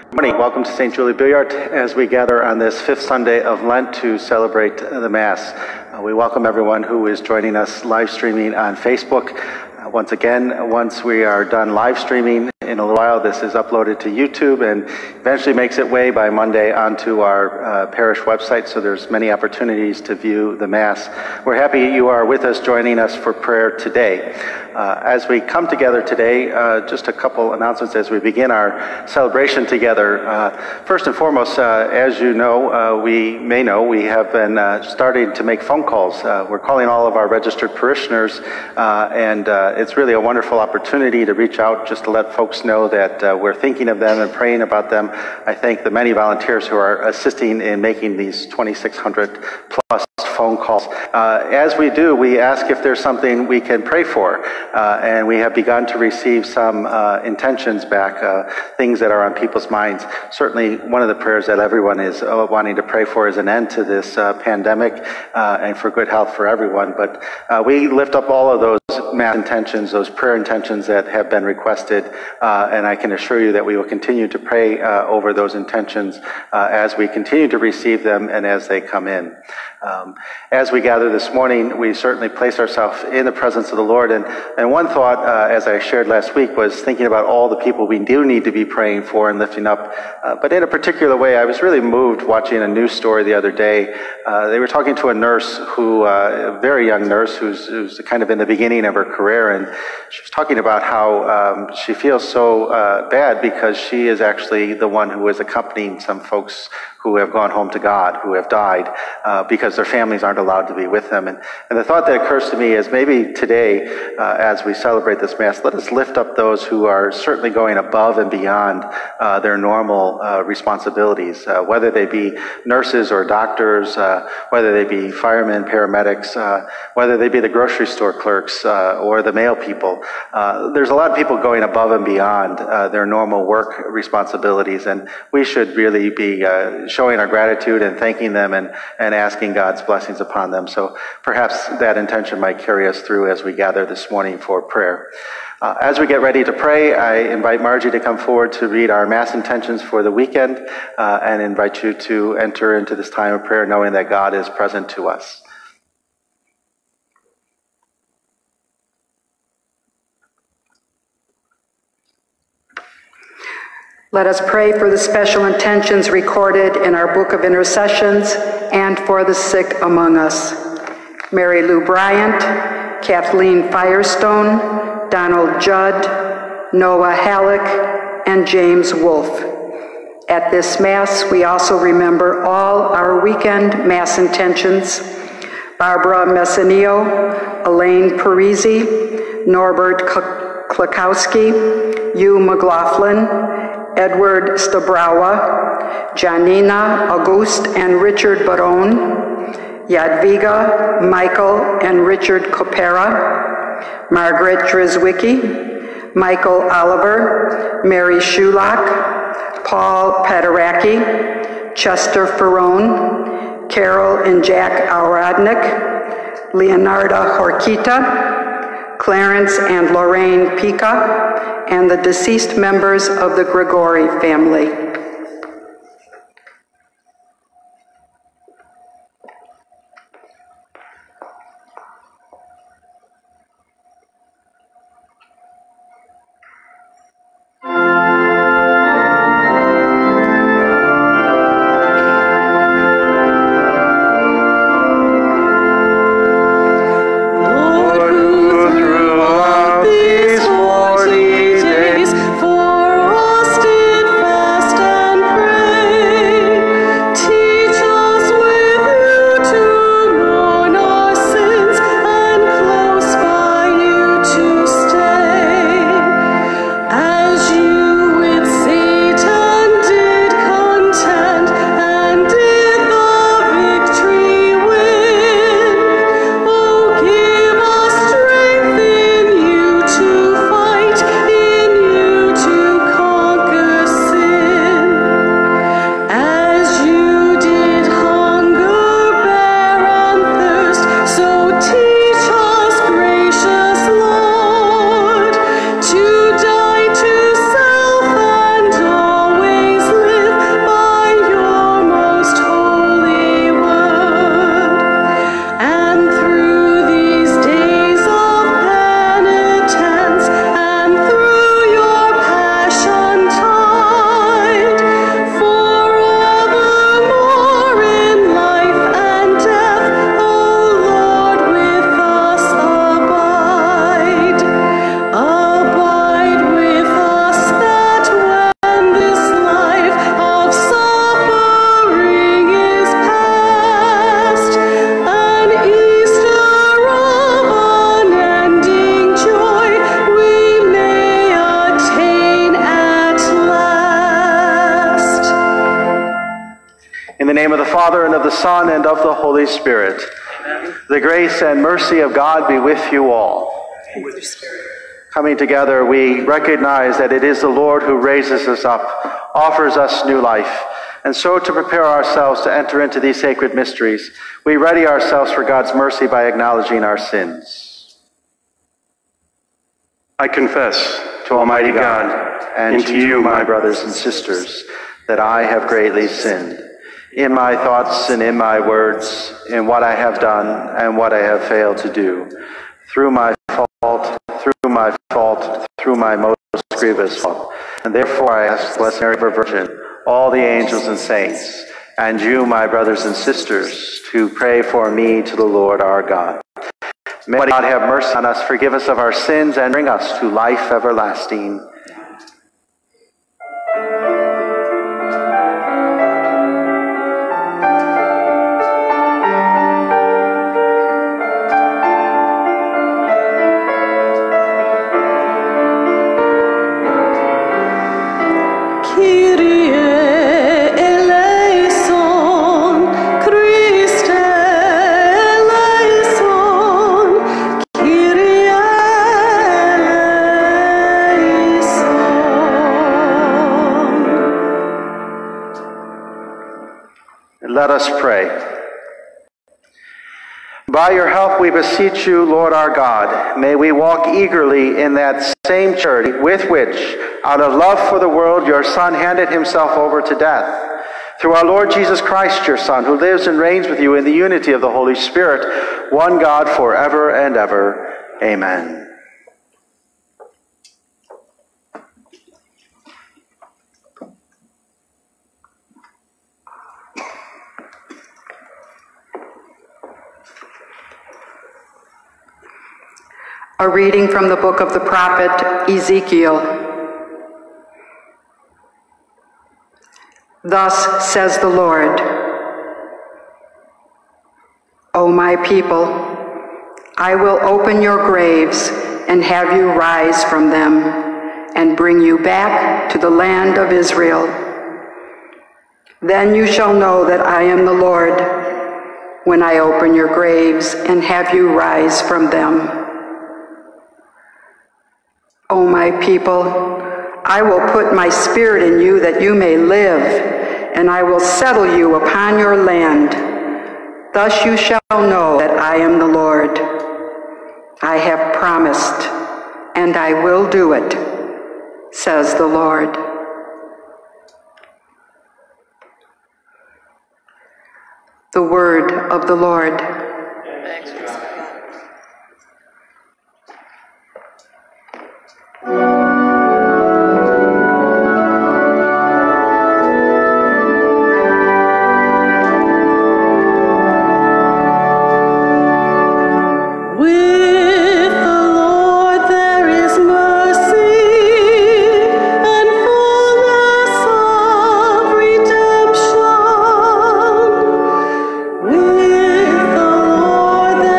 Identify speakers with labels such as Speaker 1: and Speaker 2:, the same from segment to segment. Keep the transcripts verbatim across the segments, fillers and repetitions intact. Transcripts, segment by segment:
Speaker 1: Good morning. Welcome to Saint Julie Billiart as we gather on this fifth Sunday of Lent to celebrate the Mass. Uh, we welcome everyone who is joining us live streaming on Facebook. Uh, once again, once we are done live streaming in a little while, this is uploaded to YouTube and eventually makes its way by Monday onto our uh, parish website, so there's many opportunities to view the Mass. We're happy you are with us, joining us for prayer today. Uh, as we come together today, uh, just a couple announcements as we begin our celebration together. Uh, first and foremost, uh, as you know, uh, we may know, we have been uh, starting to make phone calls. Uh, we're calling all of our registered parishioners, uh, and uh, it's really a wonderful opportunity to reach out just to let folks know that uh, we're thinking of them and praying about them. I thank the many volunteers who are assisting in making these twenty-six hundred plus phone calls. Uh, as we do, we ask if there's something we can pray for, uh, and we have begun to receive some uh, intentions back, uh, things that are on people's minds. Certainly one of the prayers that everyone is uh, wanting to pray for is an end to this uh, pandemic uh, and for good health for everyone. But uh, we lift up all of those mass intentions, those prayer intentions that have been requested, uh, and I can assure you that we will continue to pray uh, over those intentions uh, as we continue to receive them and as they come in. Um, as we gather this morning, we certainly place ourselves in the presence of the Lord, and, and one thought, uh, as I shared last week, was thinking about all the people we do need to be praying for and lifting up, uh, but in a particular way, I was really moved watching a news story the other day. Uh, they were talking to a nurse who, uh, a very young nurse who's, who's kind of in the beginning of her career, and she was talking about how um, she feels so uh, bad because she is actually the one who is accompanying some folks who have gone home to God, who have died, uh, because their families aren't allowed to be with them. And, and the thought that occurs to me is maybe today, uh, as we celebrate this Mass, let us lift up those who are certainly going above and beyond uh, their normal uh, responsibilities, uh, whether they be nurses or doctors, uh, whether they be firemen, paramedics, uh, whether they be the grocery store clerks uh, or the mail people. Uh, there's a lot of people going above and beyond uh, their normal work responsibilities, and we should really be uh, showing our gratitude and thanking them and, and asking God's blessings upon them. So perhaps that intention might carry us through as we gather this morning for prayer. Uh, as we get ready to pray, I invite Margie to come forward to read our Mass intentions for the weekend uh, and invite you to enter into this time of prayer knowing that God is present to us.
Speaker 2: Let us pray for the special intentions recorded in our Book of Intercessions and for the sick among us. Mary Lou Bryant, Kathleen Firestone, Donald Judd, Noah Halleck, and James Wolfe. At this Mass, we also remember all our weekend Mass intentions: Barbara Messinio, Elaine Parisi, Norbert Klakowski, Hugh McLaughlin, Edward Stabrawa, Janina Auguste and Richard Barone, Jadwiga, Michael and Richard Kopera, Margaret Drizwicki, Michael Oliver, Mary Shulak, Paul Paderaki, Chester Ferrone, Carol and Jack Auradnik, Leonarda Horquita, Clarence and Lorraine Pica, and the deceased members of the Grigori family.
Speaker 3: For all steadfast
Speaker 1: name of the Father, and of the Son, and of the Holy Spirit. Amen. The grace and mercy of God be with you all.
Speaker 3: And with your spirit.
Speaker 1: Coming together, we recognize that it is the Lord who raises us up, offers us new life. And so to prepare ourselves to enter into these sacred mysteries, we ready ourselves for God's mercy by acknowledging our sins.
Speaker 4: I confess to Almighty God and to you, my brothers and sisters, that I have greatly sinned in my thoughts and in my words, in what I have done and what I have failed to do, through my fault, through my fault, through my most grievous fault. And therefore I ask the Blessed Mary, Virgin, all the angels and saints, and you, my brothers and sisters, to pray for me to the Lord our God. May God have mercy on us, forgive us of our sins, and bring us to life everlasting.
Speaker 1: Let us pray. By your help, we beseech you, Lord our God, may we walk eagerly in that same charity with which, out of love for the world, your Son handed himself over to death. Through our Lord Jesus Christ, your Son, who lives and reigns with you in the unity of the Holy Spirit, one God forever and ever. Amen.
Speaker 2: A reading from the book of the prophet Ezekiel. Thus says the Lord, O my people, I will open your graves and have you rise from them and bring you back to the land of Israel. Then you shall know that I am the Lord when I open your graves and have you rise from them. O my people, I will put my spirit in you that you may live, and I will settle you upon your land. Thus you shall know that I am the Lord. I have promised, and I will do it, says the Lord. The word of the Lord.
Speaker 3: Thanks be to God.
Speaker 5: With the Lord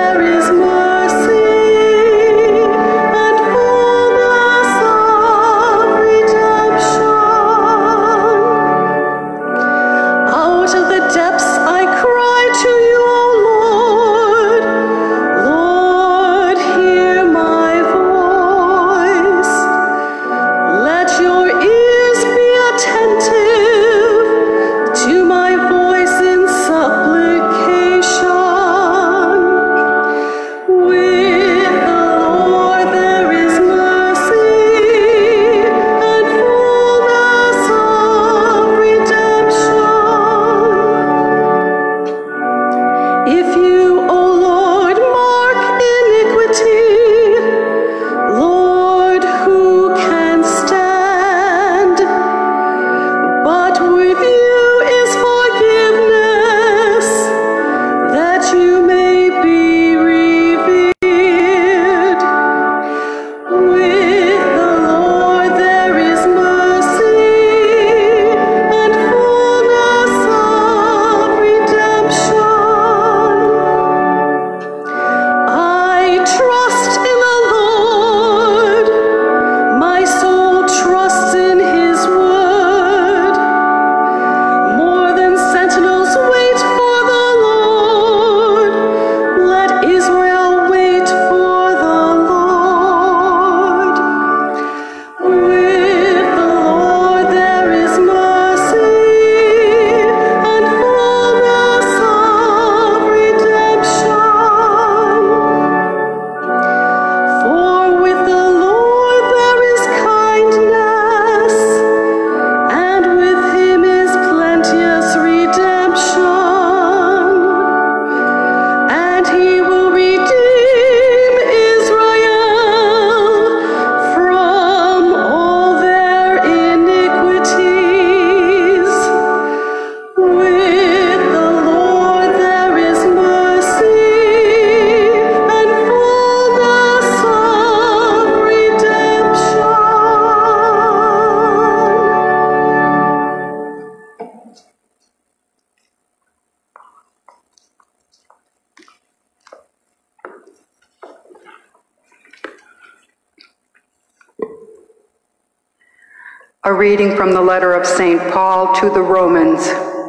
Speaker 2: A reading from the letter of Saint Paul to the Romans.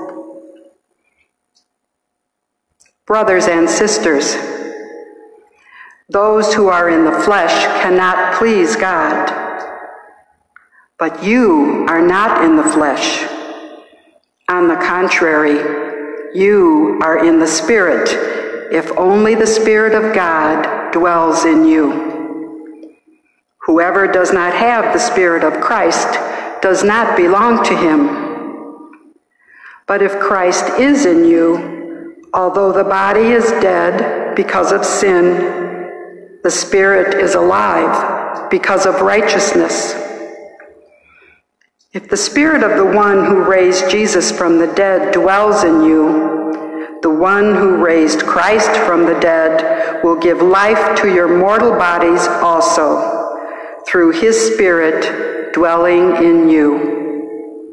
Speaker 2: Brothers and sisters, those who are in the flesh cannot please God. But you are not in the flesh. On the contrary, you are in the Spirit, if only the Spirit of God dwells in you. Whoever does not have the Spirit of Christ does not belong to him. But if Christ is in you, although the body is dead because of sin, the Spirit is alive because of righteousness. If the Spirit of the one who raised Jesus from the dead dwells in you, the one who raised Christ from the dead will give life to your mortal bodies also, through his Spirit dwelling in you.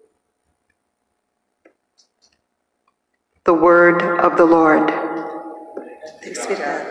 Speaker 2: The word of the Lord.
Speaker 3: Thanks be to God.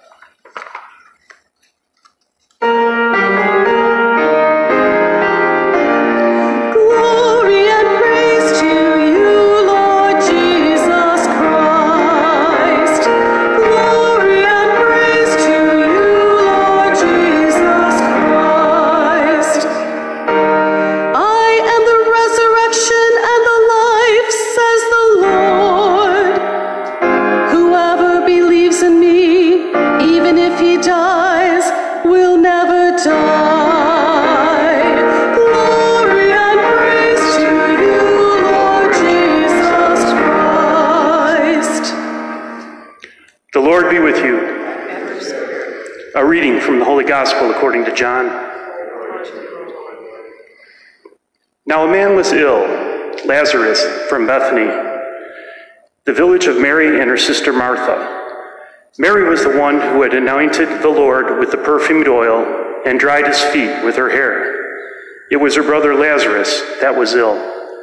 Speaker 5: A reading from the Holy Gospel according to John. Now a man was ill, Lazarus from Bethany, the village of Mary and her sister Martha. Mary was the one who had anointed the Lord with the perfumed oil and dried his feet with her hair. It was her brother Lazarus that was ill.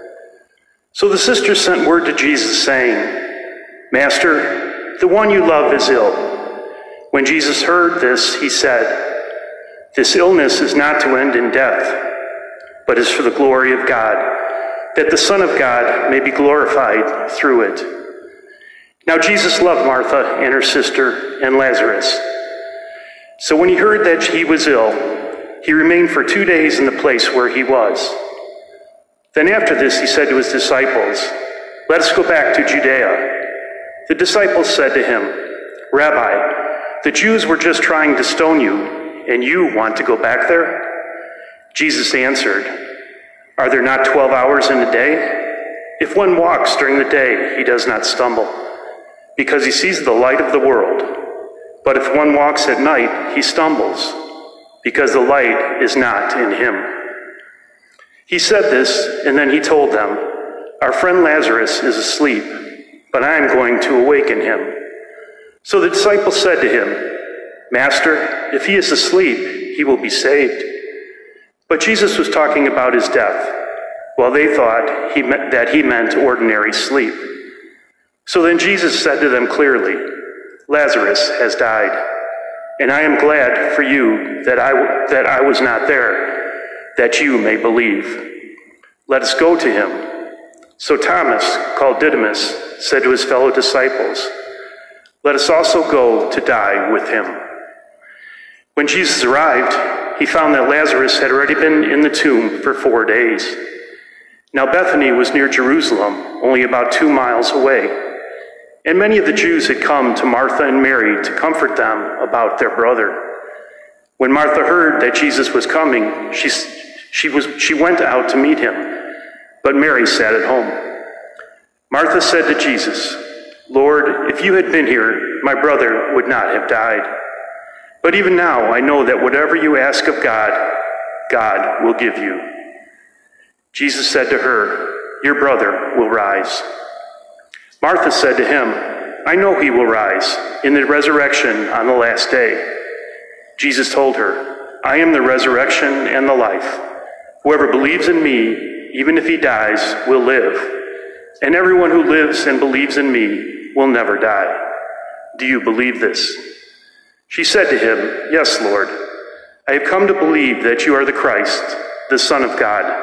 Speaker 5: So the sisters sent word to Jesus saying, Master, the one you love is ill. When Jesus heard this, he said, This illness is not to end in death, but is for the glory of God, that the Son of God may be glorified through it. Now Jesus loved Martha and her sister and Lazarus. So when he heard that he was ill, he remained for two days in the place where he was. Then after this he said to his disciples, Let us go back to Judea. The disciples said to him, Rabbi, the Jews were just trying to stone you, and you want to go back there? Jesus answered, Are there not twelve hours in a day? If one walks during the day, he does not stumble, because he sees the light of the world. But if one walks at night, he stumbles, because the light is not in him. He said this, and then he told them, Our friend Lazarus is asleep, but I am going to awaken him. So the disciples said to him, Master, if he is asleep, he will be saved. But Jesus was talking about his death, while they thought he meant that he meant ordinary sleep. So then Jesus said to them clearly, Lazarus has died, and I am glad for you that I, that I was not there, that you may believe. Let us go to him. So Thomas, called Didymus, said to his fellow disciples, Let us also go to die with him. When Jesus arrived, he found that Lazarus had already been in the tomb for four days. Now Bethany was near Jerusalem, only about two miles away, and many of the Jews had come to Martha and Mary to comfort them about their brother. When Martha heard that Jesus was coming, she, she, was, she went out to meet him, but Mary sat at home. Martha said to Jesus, Lord, if you had been here, my brother would not have died. But even now I know that whatever you ask of God, God will give you. Jesus said to her, Your brother will rise. Martha said to him, I know he will rise in the resurrection on the last day. Jesus told her, I am the resurrection and the life. Whoever believes in me, even if he dies, will live. And everyone who lives and believes in me will never die. Do you believe this? She said to him, Yes, Lord. I have come to believe that you are the Christ, the Son of God,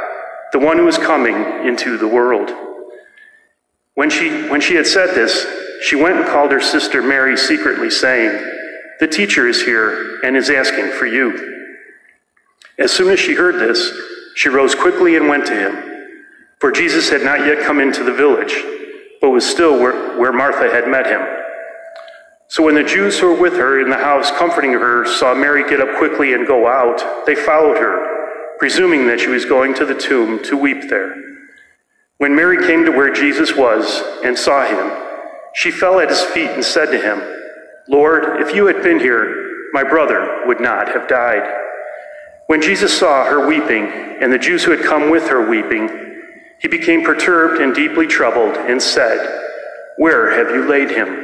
Speaker 5: the one who is coming into the world. When she, when she had said this, she went and called her sister Mary secretly, saying, "The teacher is here and is asking for you." As soon as she heard this, she rose quickly and went to him, for Jesus had not yet come into the village, but was still where, where Martha had met him. So when the Jews who were with her in the house comforting her saw Mary get up quickly and go out, they followed her, presuming that she was going to the tomb to weep there. When Mary came to where Jesus was and saw him, she fell at his feet and said to him, "Lord, if you had been here, my brother would not have died." When Jesus saw her weeping, and the Jews who had come with her weeping, he became perturbed and deeply troubled and said, "Where have you laid him?"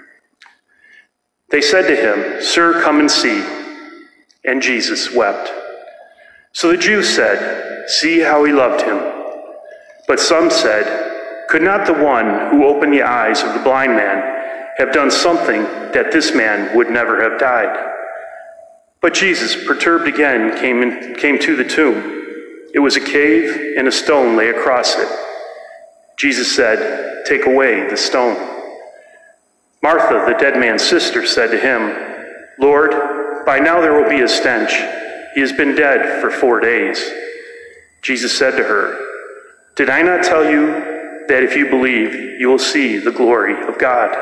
Speaker 5: They said to him, "Sir, come and see." And Jesus wept. So the Jews said, "See how he loved him." But some said, "Could not the one who opened the eyes of the blind man have done something that this man would never have died?" But Jesus, perturbed again, came, in, came to the tomb. It was a cave, and a stone lay across it. Jesus said, "Take away the stone." Martha, the dead man's sister, said to him, "Lord, by now there will be a stench. He has been dead for four days." Jesus said to her, "Did I not tell you that if you believe, you will see the glory of God?"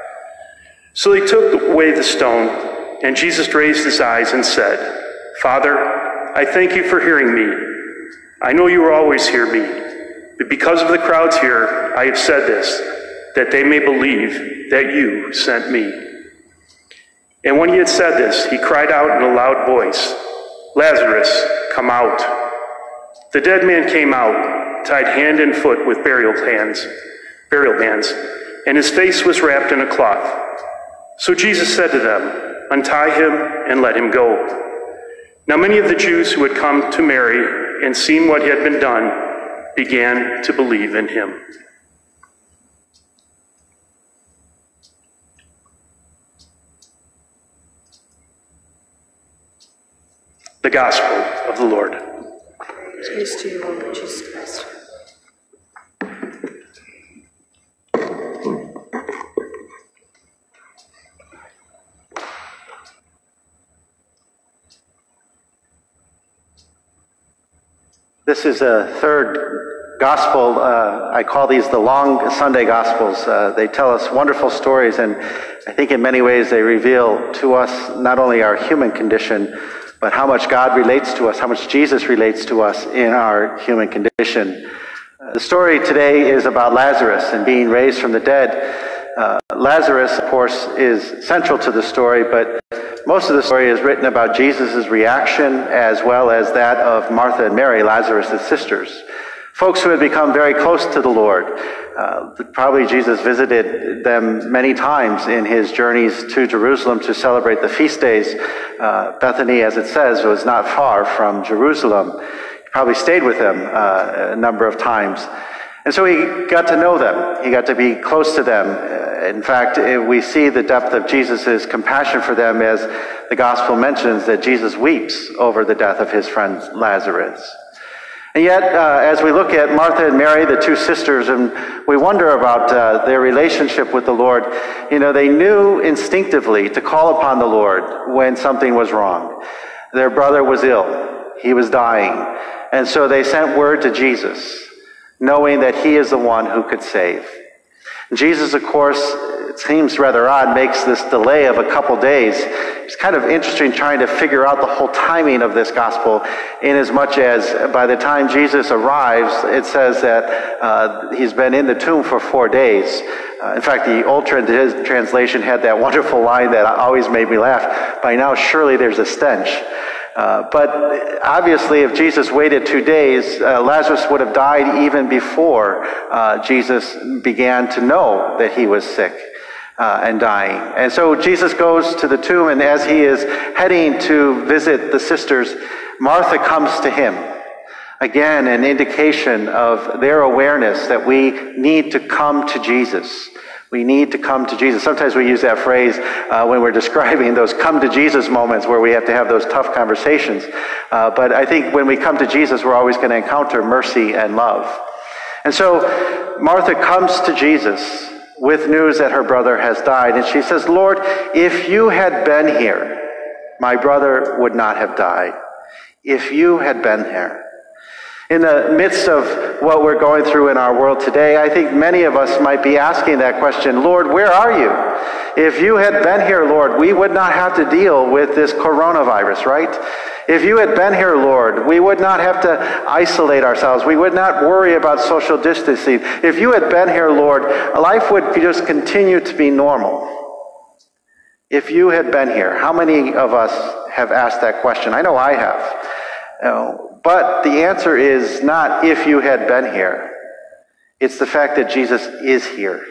Speaker 5: So they took away the stone, and Jesus raised his eyes and said, "Father, I thank you for hearing me. I know you will always hear me, but because of the crowds here, I have said this, that they may believe that you sent me." And when he had said this, he cried out in a loud voice, "Lazarus, come out." The dead man came out, tied hand and foot with burial bands, burial bands, and his face was wrapped in a cloth. So Jesus said to them, "Untie him and let him go." Now many of the Jews who had come to Mary and seen what had been done began to believe in him. The Gospel of the Lord.
Speaker 3: Praise to you, O Lord Jesus Christ.
Speaker 1: This is a third gospel. Uh, I call these the long Sunday Gospels. Uh, they tell us wonderful stories, and I think in many ways they reveal to us not only our human condition, but how much God relates to us, how much Jesus relates to us in our human condition. Uh, the story today is about Lazarus and being raised from the dead. Uh, Lazarus, of course, is central to the story, but most of the story is written about Jesus' reaction as well as that of Martha and Mary, Lazarus' sisters. Folks who had become very close to the Lord. Uh, probably Jesus visited them many times in his journeys to Jerusalem to celebrate the feast days. Uh, Bethany, as it says, was not far from Jerusalem. He probably stayed with them uh, a number of times. And so he got to know them. He got to be close to them. Uh, in fact, we see the depth of Jesus' compassion for them as the gospel mentions that Jesus weeps over the death of his friend Lazarus. And yet, uh, as we look at Martha and Mary, the two sisters, and we wonder about uh, their relationship with the Lord, you know, they knew instinctively to call upon the Lord when something was wrong. Their brother was ill. He was dying. And so they sent word to Jesus, knowing that he is the one who could save. Jesus, of course, it seems rather odd, makes this delay of a couple days. It's kind of interesting trying to figure out the whole timing of this gospel, in as much as by the time Jesus arrives, it says that uh, he's been in the tomb for four days. Uh, in fact, the old trans- translation had that wonderful line that always made me laugh. By now, surely there's a stench. Uh, but obviously, if Jesus waited two days, uh, Lazarus would have died even before uh, Jesus began to know that he was sick uh, and dying. And so Jesus goes to the tomb, and as he is heading to visit the sisters, Martha comes to him. Again, an indication of their awareness that we need to come to Jesus. We need to come to Jesus. Sometimes we use that phrase uh, when we're describing those come to Jesus moments where we have to have those tough conversations. Uh, but I think when we come to Jesus, we're always going to encounter mercy and love. And so Martha comes to Jesus with news that her brother has died. And she says, Lord, if you had been here, my brother would not have died. If you had been here. In the midst of what we're going through in our world today, I think many of us might be asking that question, Lord, where are you? If you had been here, Lord, we would not have to deal with this coronavirus, right? If you had been here, Lord, we would not have to isolate ourselves. We would not worry about social distancing. If you had been here, Lord, life would just continue to be normal. If you had been here, how many of us have asked that question? I know I have. You know, but the answer is not if you had been here. It's the fact that Jesus is here.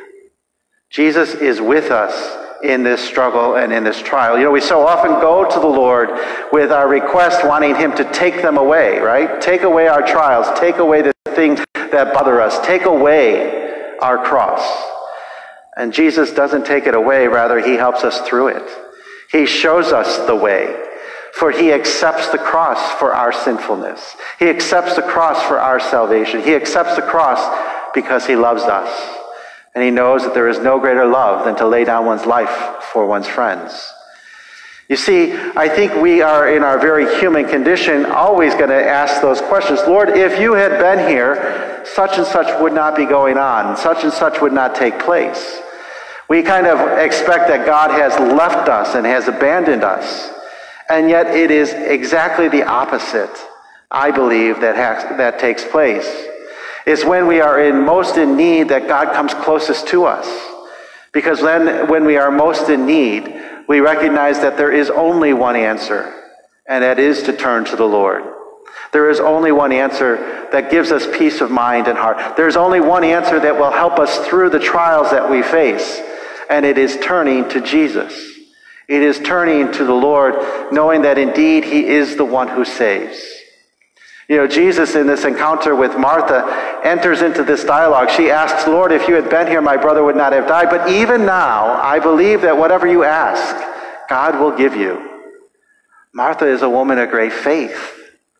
Speaker 1: Jesus is with us in this struggle and in this trial. You know, we so often go to the Lord with our request wanting him to take them away, right? Take away our trials. Take away the things that bother us. Take away our cross. And Jesus doesn't take it away. Rather, he helps us through it. He shows us the way. For he accepts the cross for our sinfulness. He accepts the cross for our salvation. He accepts the cross because he loves us. And he knows that there is no greater love than to lay down one's life for one's friends. You see, I think we are in our very human condition always going to ask those questions. Lord, if you had been here, such and such would not be going on. Such and such would not take place. We kind of expect that God has left us and has abandoned us. And yet it is exactly the opposite, I believe, that has, that takes place. It's when we are in most in need that God comes closest to us. Because then when we are most in need, we recognize that there is only one answer, and that is to turn to the Lord. There is only one answer that gives us peace of mind and heart. There's only one answer that will help us through the trials that we face, and it is turning to Jesus. It is turning to the Lord, knowing that indeed he is the one who saves. You know, Jesus in this encounter with Martha enters into this dialogue. She asks, Lord, if you had been here, my brother would not have died. But even now, I believe that whatever you ask, God will give you. Martha is a woman of great faith.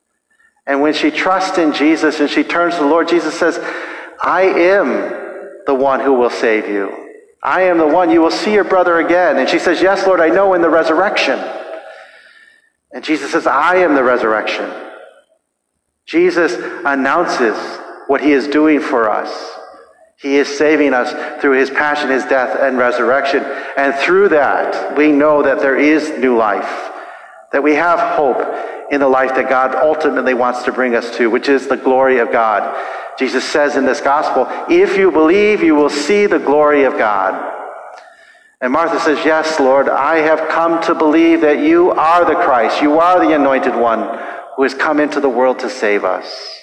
Speaker 1: And when she trusts in Jesus and she turns to the Lord, Jesus says, I am the one who will save you. I am the one. You will see your brother again. And she says, yes, Lord, I know in the resurrection. And Jesus says, I am the resurrection. Jesus announces what he is doing for us. He is saving us through his passion, his death, and resurrection. And through that, we know that there is new life, that we have hope in the life that God ultimately wants to bring us to, which is the glory of God. Jesus says in this gospel, if you believe, you will see the glory of God. And Martha says, yes, Lord, I have come to believe that you are the Christ. You are the anointed one who has come into the world to save us.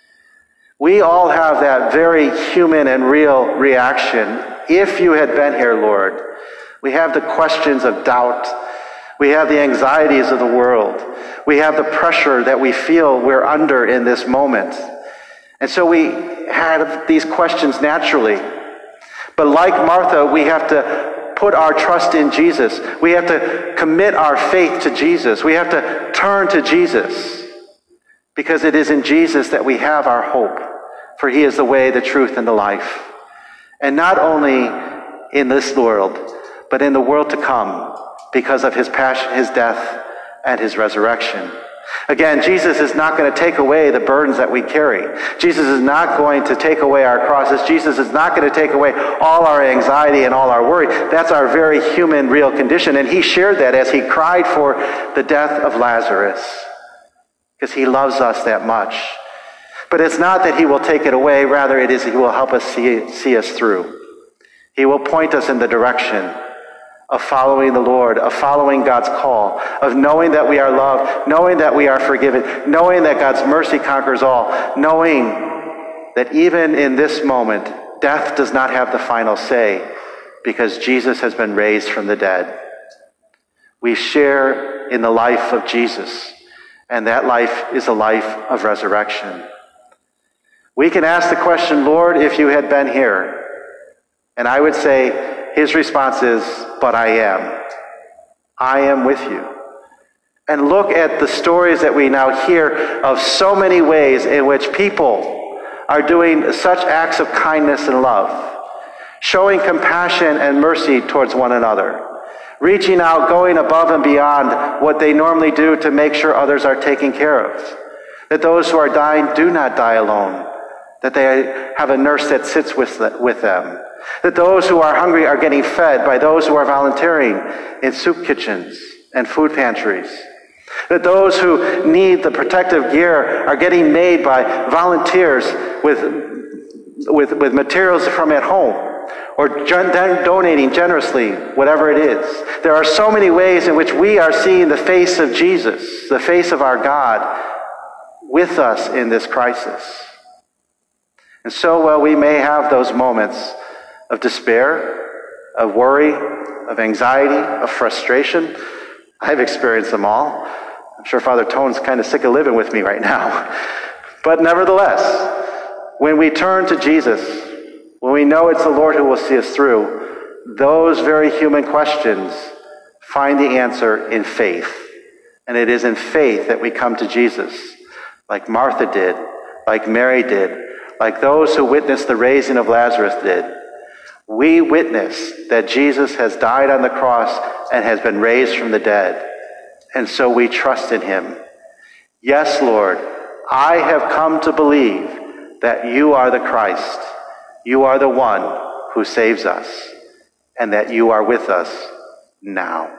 Speaker 1: We all have that very human and real reaction. If you had been here, Lord, we have the questions of doubt. We have the anxieties of the world. We have the pressure that we feel we're under in this moment. And so we have these questions naturally. But like Martha, we have to put our trust in Jesus. We have to commit our faith to Jesus. We have to turn to Jesus. Because it is in Jesus that we have our hope. For he is the way, the truth, and the life. And not only in this world, but in the world to come, because of his passion, his death, and his resurrection. Again, Jesus is not going to take away the burdens that we carry. Jesus is not going to take away our crosses. Jesus is not going to take away all our anxiety and all our worry. That's our very human, real condition. And he shared that as he cried for the death of Lazarus, because he loves us that much. But it's not that he will take it away. Rather, it is he will help us see, see us through. He will point us in the direction of following the Lord, of following God's call, of knowing that we are loved, knowing that we are forgiven, knowing that God's mercy conquers all, knowing that even in this moment, death does not have the final say because Jesus has been raised from the dead. We share in the life of Jesus, and that life is a life of resurrection. We can ask the question, Lord, if you had been here, and I would say, his response is, but I am. I am with you. And look at the stories that we now hear of so many ways in which people are doing such acts of kindness and love, showing compassion and mercy towards one another, reaching out, going above and beyond what they normally do to make sure others are taken care of, that those who are dying do not die alone, that they have a nurse that sits with them, that those who are hungry are getting fed by those who are volunteering in soup kitchens and food pantries, that those who need the protective gear are getting made by volunteers with, with, with materials from at home, or gen- donating generously, whatever it is. There are so many ways in which we are seeing the face of Jesus, the face of our God, with us in this crisis. And so while we may have those moments of despair, of worry, of anxiety, of frustration, I've experienced them all. I'm sure Father Tone's kind of sick of living with me right now. But nevertheless, when we turn to Jesus, when we know it's the Lord who will see us through, those very human questions find the answer in faith. And it is in faith that we come to Jesus, like Martha did, like Mary did, like those who witnessed the raising of Lazarus did. We witness that Jesus has died on the cross and has been raised from the dead. And so we trust in him. Yes, Lord, I have come to believe that you are the Christ. You are the one who saves us, and that you are with us now.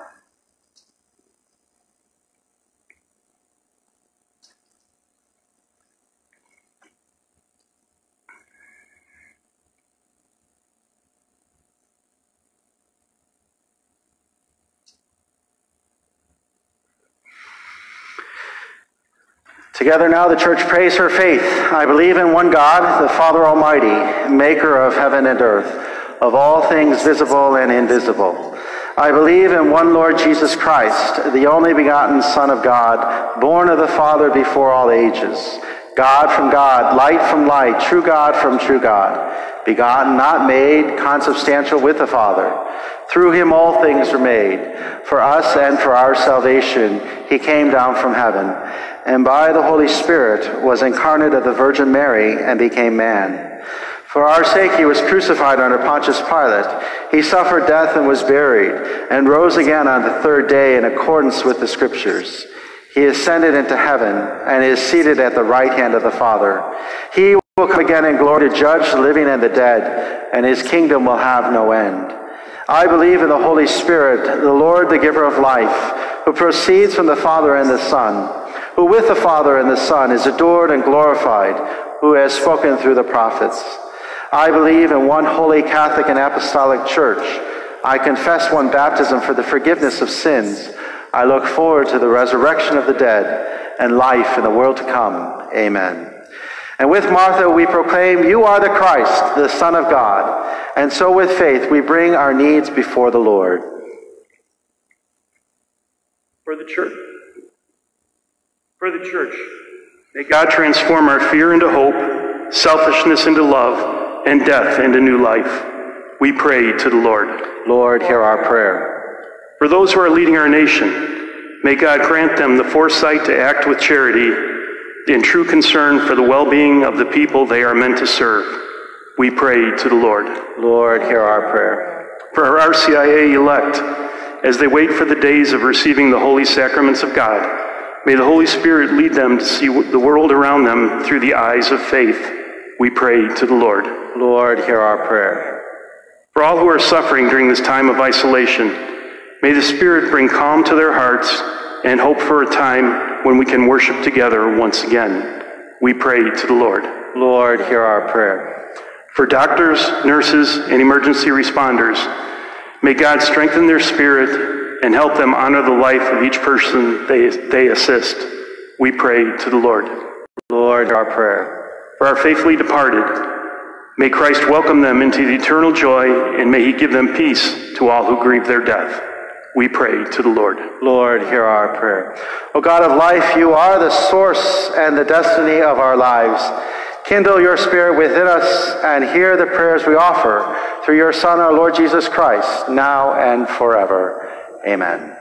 Speaker 1: Together now the church prays her faith. I believe in one God, the Father Almighty, maker of heaven and earth, of all things visible and invisible. I believe in one Lord Jesus Christ, the only begotten Son of God, born of the Father before all ages, God from God, light from light, true God from true God, begotten, not made, consubstantial with the Father. Through him all things were made. For us and for our salvation he came down from heaven, and by the Holy Spirit was incarnate of the Virgin Mary and became man. For our sake he was crucified under Pontius Pilate. He suffered death and was buried, and rose again on the third day in accordance with the Scriptures. He ascended into heaven and is seated at the right hand of the Father. He will come again in glory to judge the living and the dead, and his kingdom will have no end. I believe in the Holy Spirit, the Lord, the giver of life, who proceeds from the Father and the Son, who with the Father and the Son is adored and glorified, who has spoken through the prophets. I believe in one holy Catholic and Apostolic Church. I confess one baptism for the forgiveness of sins. I look forward to the resurrection of the dead and life in the world to come. Amen. And with Martha we proclaim, you are the Christ, the Son of God. And so with faith we bring our needs before the Lord.
Speaker 5: For the church. For the church, may God transform our fear into hope, selfishness into love, and death into new life. We pray to the Lord.
Speaker 1: Lord, hear our prayer.
Speaker 5: For those who are leading our nation, may God grant them the foresight to act with charity in true concern for the well-being of the people they are meant to serve. We pray to the Lord.
Speaker 1: Lord, hear our prayer.
Speaker 5: For our R C I A elect, as they wait for the days of receiving the holy sacraments of God, may the Holy Spirit lead them to see the world around them through the eyes of faith. We pray to the Lord.
Speaker 1: Lord, hear our prayer.
Speaker 5: For all who are suffering during this time of isolation, may the Spirit bring calm to their hearts and hope for a time when we can worship together once again. We pray to the Lord.
Speaker 1: Lord, hear our prayer.
Speaker 5: For doctors, nurses, and emergency responders, may God strengthen their spirit and help them honor the life of each person they, they assist. We pray to the Lord.
Speaker 1: Lord, hear our prayer.
Speaker 5: For our faithfully departed, may Christ welcome them into the eternal joy, and may he give them peace to all who grieve their death. We pray to the Lord.
Speaker 1: Lord, hear our prayer. O God of life, you are the source and the destiny of our lives. Kindle your Spirit within us and hear the prayers we offer through your Son, our Lord Jesus Christ, now and forever. Amen.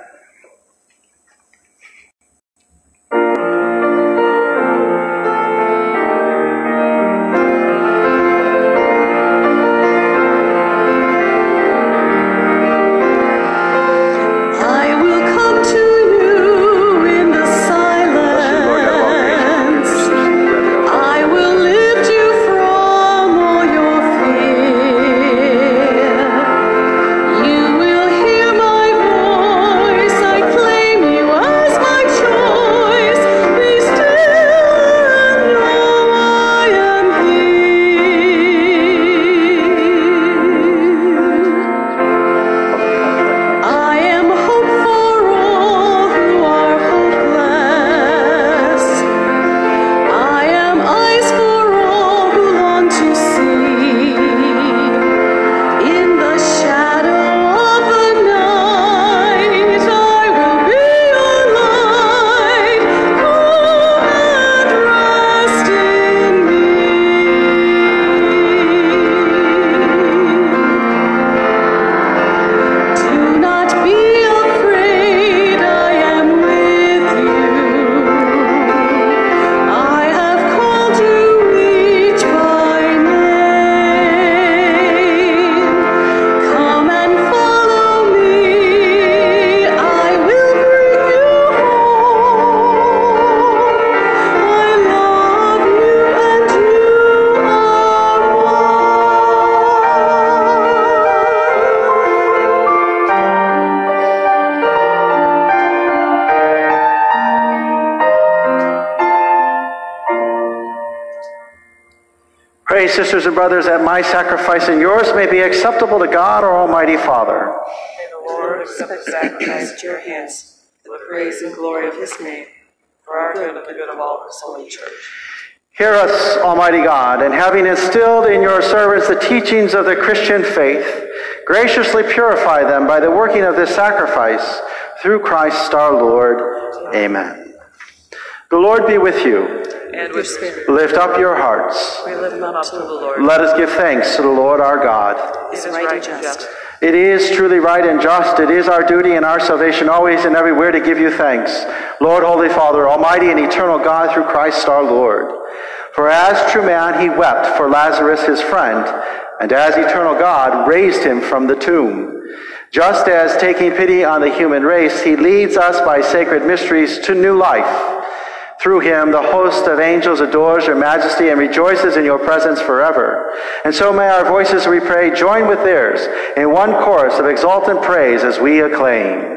Speaker 1: Pray, sisters and brothers, that my sacrifice and yours may be acceptable to God, our Almighty Father.
Speaker 3: May the Lord accept the sacrifice at your hands for the praise and glory of his name, for our good and the good of all his holy church.
Speaker 1: Hear us, Almighty God, and having instilled in your servants the teachings of the Christian faith, graciously purify them by the working of this sacrifice, through Christ our Lord. Amen. The Lord be with you.
Speaker 3: And with spirit.
Speaker 1: Lift up your hearts.
Speaker 3: We lift them up to the Lord.
Speaker 1: Let us give thanks to the Lord our God.
Speaker 3: It is right and just.
Speaker 1: It is truly right and just. It is our duty and our salvation always and everywhere to give you thanks, Lord, Holy Father, Almighty and eternal God, through Christ our Lord. For as true man he wept for Lazarus his friend, and as eternal God raised him from the tomb. Just as, taking pity on the human race, he leads us by sacred mysteries to new life. Through him, the host of angels adores your majesty and rejoices in your presence forever. And so may our voices, we pray, join with theirs in one chorus of exultant praise as we acclaim.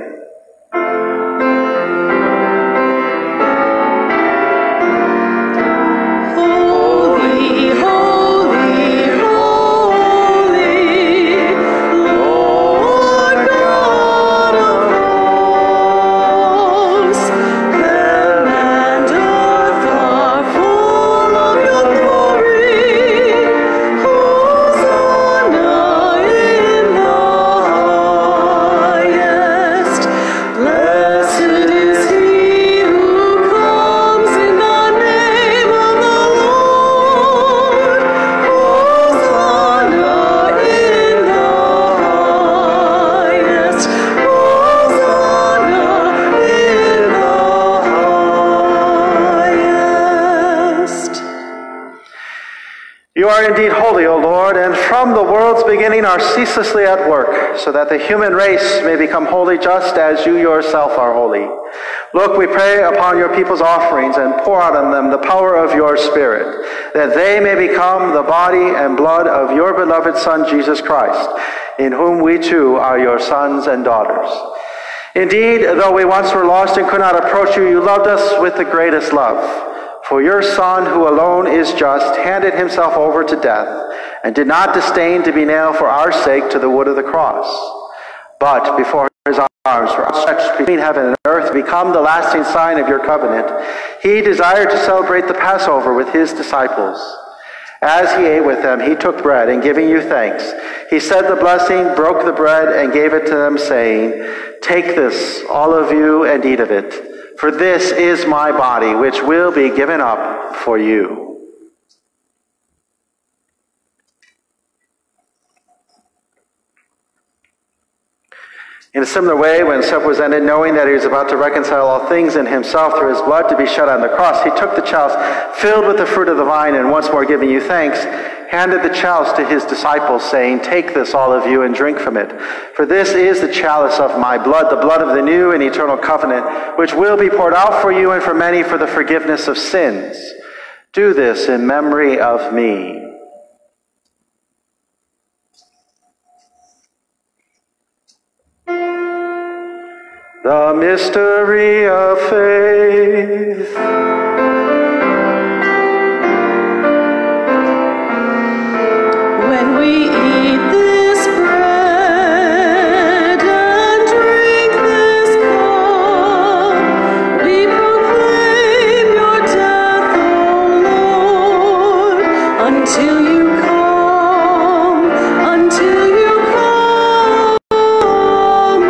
Speaker 1: You are indeed holy, O Lord, and from the world's beginning are ceaselessly at work, so that the human race may become holy just as you yourself are holy. Look, we pray upon your people's offerings and pour out on them the power of your Spirit, that they may become the body and blood of your beloved Son, Jesus Christ, in whom we too are your sons and daughters. Indeed, though we once were lost and could not approach you, you loved us with the greatest love. For your Son, who alone is just, handed himself over to death and did not disdain to be nailed for our sake to the wood of the cross. But before his arms were outstretched between heaven and earth, become the lasting sign of your covenant, he desired to celebrate the Passover with his disciples. As he ate with them, he took bread, and giving you thanks, he said the blessing, broke the bread, and gave it to them, saying, "Take this, all of you, and eat of it. For this is my body, which will be given up for you." In a similar way, when supper was ended, knowing that he was about to reconcile all things in himself through his blood to be shed on the cross, he took the chalice filled with the fruit of the vine, and once more giving you thanks, handed the chalice to his disciples, saying, "Take this, all of you, and drink from it. For this is the chalice of my blood, the blood of the new and eternal covenant, which will be poured out for you and for many for the forgiveness of sins. Do this in memory of me." The mystery of faith.
Speaker 3: When we eat this bread and drink this cup, we proclaim your death, O Lord, until you come, until you come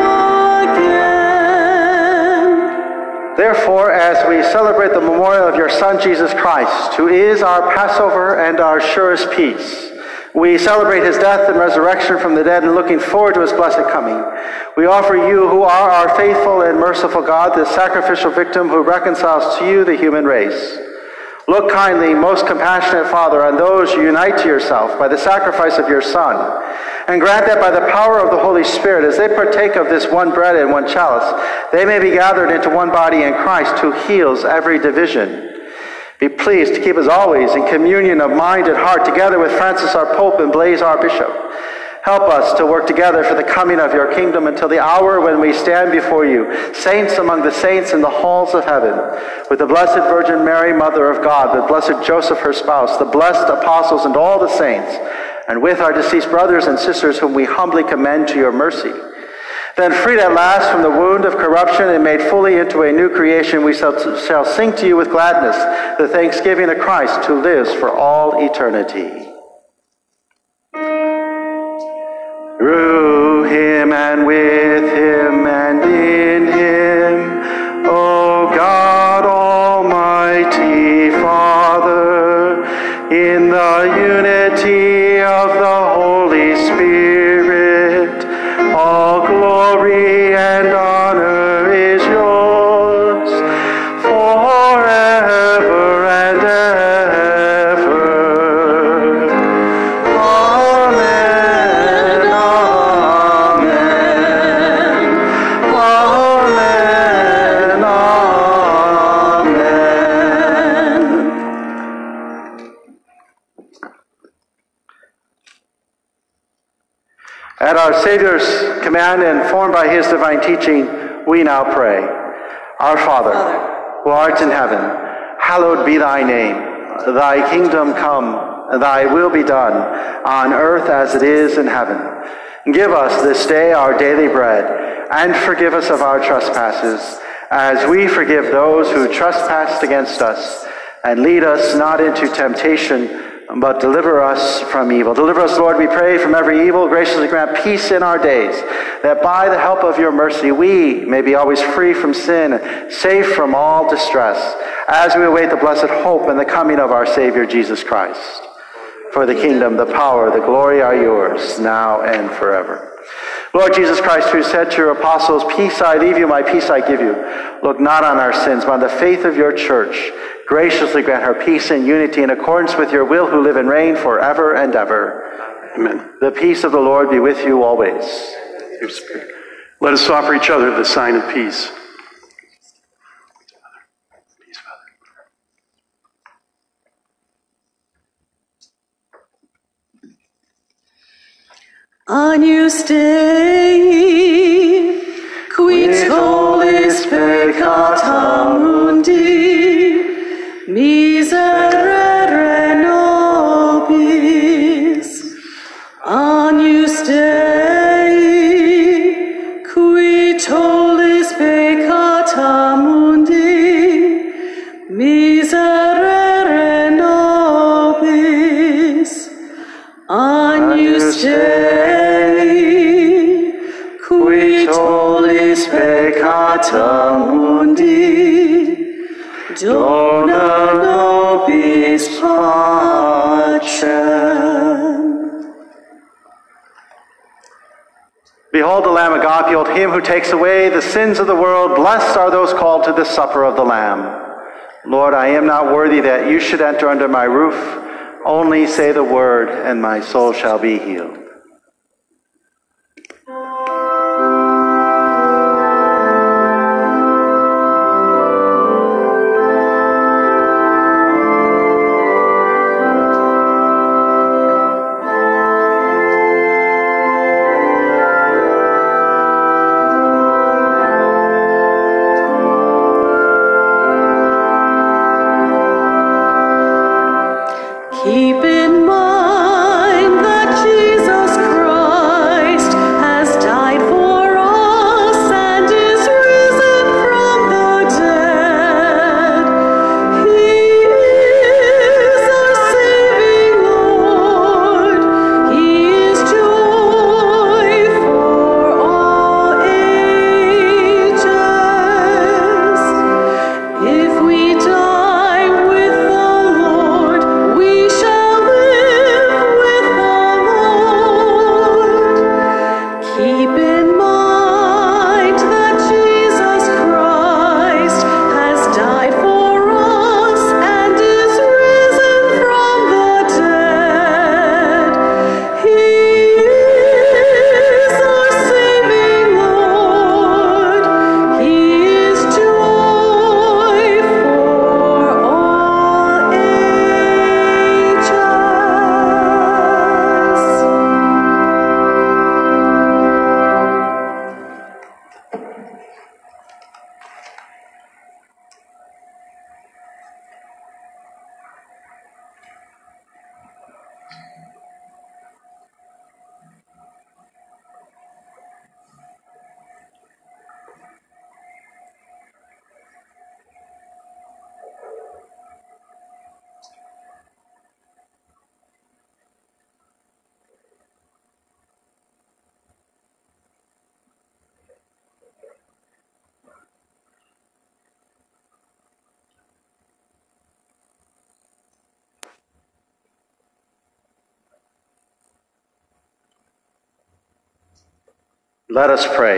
Speaker 3: again.
Speaker 1: Therefore, as we celebrate the memorial of your Son, Jesus Christ, who is our Passover and our surest peace, we celebrate his death and resurrection from the dead and looking forward to his blessed coming. We offer you, who are our faithful and merciful God, this sacrificial victim who reconciles to you the human race. Look kindly, most compassionate Father, on those you unite to yourself by the sacrifice of your Son, and grant that by the power of the Holy Spirit, as they partake of this one bread and one chalice, they may be gathered into one body in Christ, who heals every division. Be pleased to keep us always in communion of mind and heart, together with Francis our Pope and Blaise our Bishop. Help us to work together for the coming of your kingdom until the hour when we stand before you, saints among the saints in the halls of heaven, with the Blessed Virgin Mary, Mother of God, the Blessed Joseph, her spouse, the blessed apostles and all the saints, and with our deceased brothers and sisters whom we humbly commend to your mercy. Then, freed at last from the wound of corruption and made fully into a new creation, we shall, shall sing to you with gladness the thanksgiving of Christ, who lives for all eternity. Through him and with him and in him, O God, Almighty Father, in the unity of the Holy Spirit, all glory and honor is yours forever and ever. Amen, amen, amen, amen. At our Savior's command and formed by his divine teaching, we now pray. Our Father, who art in heaven, hallowed be thy name. Thy kingdom come, thy will be done, on earth as it is in heaven. Give us this day our daily bread, and forgive us of our trespasses, as we forgive those who trespass against us. And lead us not into temptation, but deliver us from evil. Deliver us, Lord, we pray, from every evil. Graciously grant peace in our days, that by the help of your mercy we may be always free from sin, safe from all distress, as we await the blessed hope and the coming of our Savior, Jesus Christ. For the kingdom, the power, the glory are yours, now and forever. Lord Jesus Christ, who said to your apostles, "Peace I leave you, my peace I give you," look not on our sins, but on the faith of your church. Graciously grant her peace and unity in accordance with your will, who live and reign forever and ever. Amen. The peace of the Lord be with you always.
Speaker 5: Let us offer each other the sign of peace. Peace, Father.
Speaker 3: Agnus Dei, qui tollis peccata mundi, miserere nobis. Agnus Dei, qui tollis peccata mundi, miserere nobis. Agnus Dei, qui tollis peccata mundi, dona nobis pacem.
Speaker 1: Behold the Lamb of God, behold him who takes away the sins of the world. Blessed are those called to the supper of the Lamb. Lord, I am not worthy that you should enter under my roof. Only say the word, and my soul shall be healed.
Speaker 6: Keep in mind that Jesus Christ has died for us and is risen from the dead. He is our saving Lord. He is joy for all ages. If we die with the Lord, we shall live with the Lord. Keep in mind that Jesus Christ has died for us and is risen from the dead. He is our saving Lord. He is joy for all ages.
Speaker 1: Let us pray.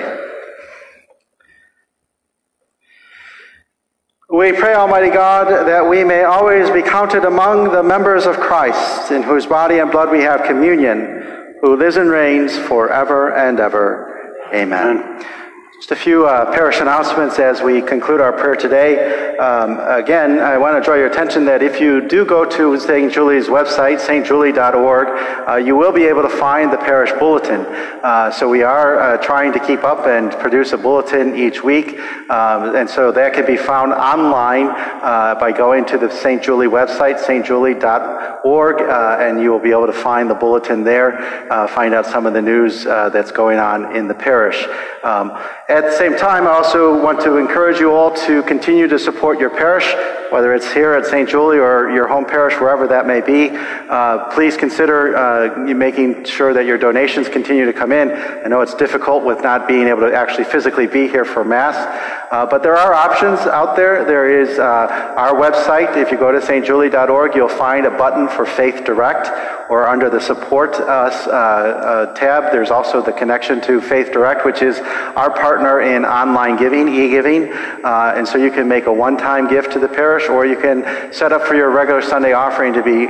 Speaker 1: We pray, Almighty God, that we may always be counted among the members of Christ, in whose body and blood we have communion, who lives and reigns forever and ever. Amen. Just a few uh, parish announcements as we conclude our prayer today. Um, again, I want to draw your attention that if you do go to Saint Julie's website, s t julie dot org, uh, you will be able to find the parish bulletin. Uh, so we are uh, trying to keep up and produce a bulletin each week. Um, and so that can be found online uh, by going to the Saint Julie website, s t julie dot org, uh, and you will be able to find the bulletin there, uh, find out some of the news uh, that's going on in the parish. Um, At the same time, I also want to encourage you all to continue to support your parish, whether it's here at Saint Julie or your home parish, wherever that may be. Uh, please consider uh, making sure that your donations continue to come in. I know it's difficult with not being able to actually physically be here for Mass, uh, but there are options out there. There is uh, our website. If you go to s t julie dot org, you'll find a button for Faith Direct, or under the Support Us uh, uh, tab, there's also the connection to Faith Direct, which is our partner in online giving, e-giving. Uh, and so you can make a one-time gift to the parish, or you can set up for your regular Sunday offering to be uh,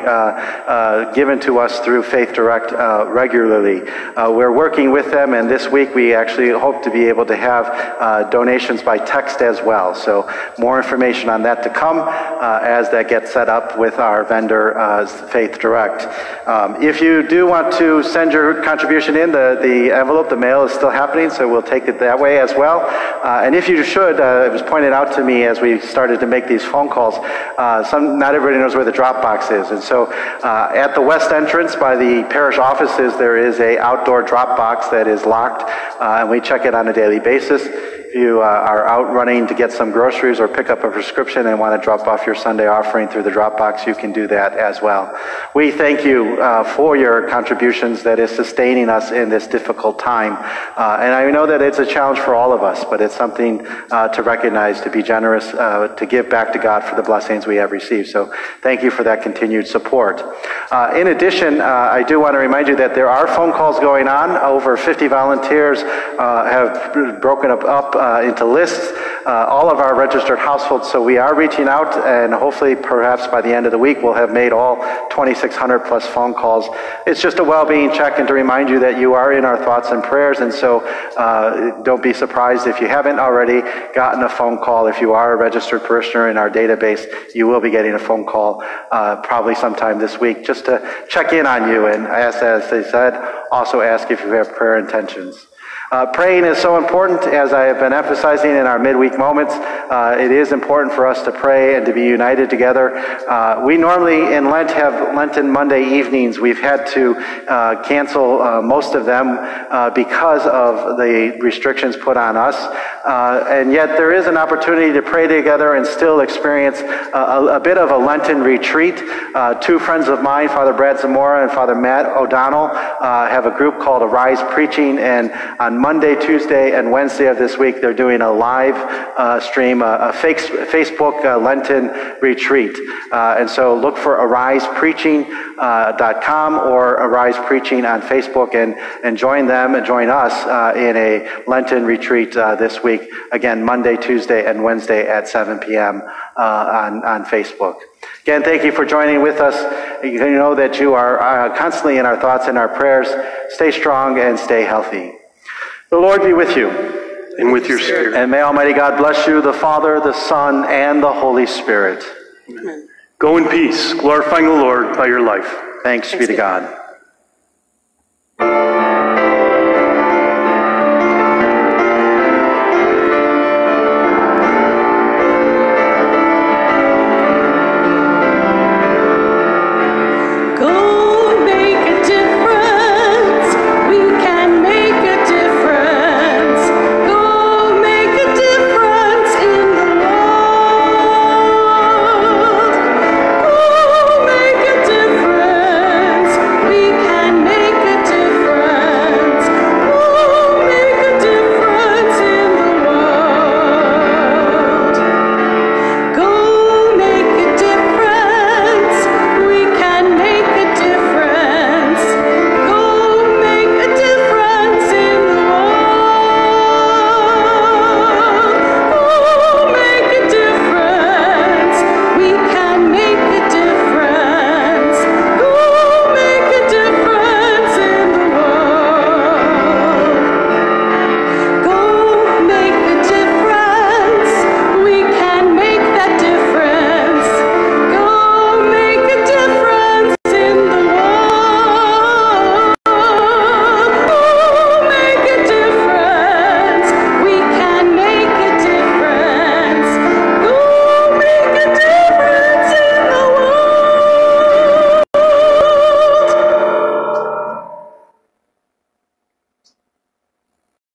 Speaker 1: uh, given to us through Faith Direct uh, regularly. Uh, we're working with them, and this week we actually hope to be able to have uh, donations by text as well. So more information on that to come uh, as that gets set up with our vendor, uh, Faith Direct. Um, if you do want to send your contribution in, the, the envelope, the mail is still happening, so we'll take it that way as well. Uh, and if you should, uh, it was pointed out to me as we started to make these phone calls, uh, some, not everybody knows where the drop box is. And so uh, at the west entrance by the parish offices, there is a outdoor drop box that is locked, uh, and we check it on a daily basis. If you uh, are out running to get some groceries or pick up a prescription and want to drop off your Sunday offering through the drop box, you can do that as well. We thank you uh, for your contributions that is sustaining us in this difficult time. Uh, and I know that it's a challenge for all of us, but it's something uh, to recognize, to be generous, uh, to give back to God for the blessings we have received. So thank you for that continued support. Uh, in addition, uh, I do want to remind you that there are phone calls going on. Over fifty volunteers uh, have broken up, up uh, into lists, uh, all of our registered households. So we are reaching out, and hopefully perhaps by the end of the week we'll have made all twenty-six hundred plus phone calls. It's just a well-being check and to remind you that you are in our thoughts and prayers, and so uh, don't be surprised if you haven't already gotten a phone call. If you are a registered parishioner in our database, you will be getting a phone call uh, probably sometime this week just to check in on you, and as, as they said, also ask if you have prayer intentions. Uh, praying is so important, as I have been emphasizing in our midweek moments. Uh, it is important for us to pray and to be united together. Uh, we normally in Lent have Lenten Monday evenings. We've had to uh, cancel uh, most of them uh, because of the restrictions put on us. Uh, and yet there is an opportunity to pray together and still experience a, a, a bit of a Lenten retreat. Uh, two friends of mine, Father Brad Zamora and Father Matt O'Donnell, uh, have a group called Arise Preaching, and on Monday, Tuesday, and Wednesday of this week, they're doing a live uh, stream, a, a fake, Facebook uh, Lenten retreat. Uh, and so look for arise preaching dot com uh, or Arise Preaching on Facebook, and, and join them and join us uh, in a Lenten retreat uh, this week. Again, Monday, Tuesday, and Wednesday at seven p m Uh, on, on Facebook. Again, thank you for joining with us. You know that you are uh, constantly in our thoughts and our prayers. Stay strong and stay healthy. The Lord be with you.
Speaker 5: And with your spirit.
Speaker 1: And may Almighty God bless you, the Father, the Son, and the Holy Spirit.
Speaker 5: Amen. Go in peace, glorifying the Lord by your life.
Speaker 1: Thanks, Thanks be to God.